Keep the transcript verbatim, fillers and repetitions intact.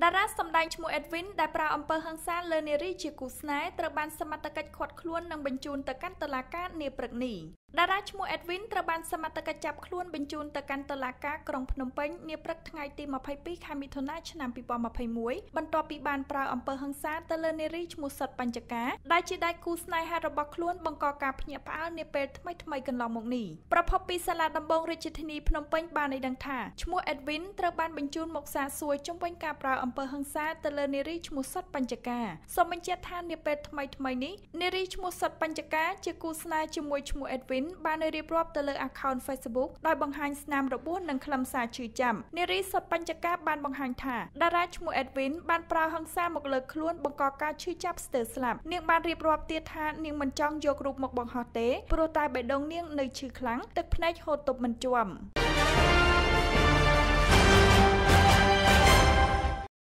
តារាសម្ដែងឈ្មោះ Edwin ដែលប្រើអំពើហិង្សាលើនារីជាគូស្នេហ៍ត្រូវបានសមត្ថកិច្ចឃាត់ខ្លួននិងបញ្ជូនទៅកាន់តុលាការនាព្រឹកនេះតារាឈ្មោះ Edwin ត្រូវបានសមត្ថកិច្ចចាប់ខ្លួនបញ្ជូនទៅកាន់តុលាការក្រុងភ្នំពេញនាព្រឹកថ្ងៃទីម្ភៃពីរខែមិថុនាឆ្នាំពីរពាន់ម្ភៃមួយបន្ទាប់ពីបានប្រើអំពើហិង្សាទៅលើនារីឈ្មោះសុតបញ្ចការដែលជាដៃគូស្នេហារបស់ខ្លួនបង្កការភ្ញាក់ផ្អើលនាពេលថ្មីៗកន្លងមកនេះប្រភពពីសាលាដំបងរាជធានីភ្នំពេញបានឲ្យដឹងថាឈ្មោះ Edwin ត្រូវបានបញ្ជូនមកសាកសួរជុំវិញការប្រើអំពើហិង្សាទៅលើនារីឈ្មោះសុតបញ្ចការសូមបញ្ជាក់ថានាពេលថ្មីៗនេះនារីឈ្មោះសុតបញ្ចការជាគូស្នេហ៍ជាមួយឈ្មោះ Edwin បានរៀបរាប់ទៅលើ account Facebook ដោយបង្ហាញស្នាមរបួសនិងខ្លឹមសារឈឺចាំនារីសុតបញ្ចការបានបង្ហាញថាតារាឈ្មោះ Edwin បានប្រើហិង្សាមកលើខ្លួនបង្កការឈឺចាប់ស្ទើរស្លាប់នាងបានរៀបរាប់ទៀតថានាងមិនចង់យករូបមកបង្ហោះទេព្រោះតែបេះដូងនាងនៅឈឺខ្លាំងទឹកភ្នែកហូរទប់មិនជាប់